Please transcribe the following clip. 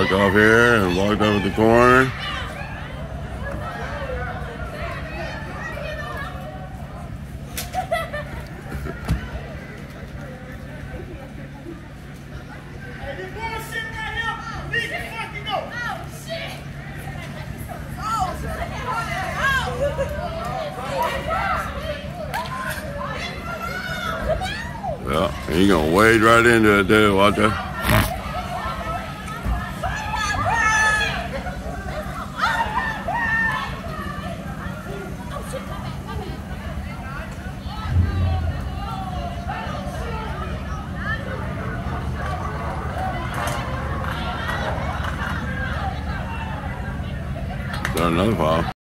Parked off here and walked over the corner. Yeah, he's gonna wade right into it too, watch it. Done another pile.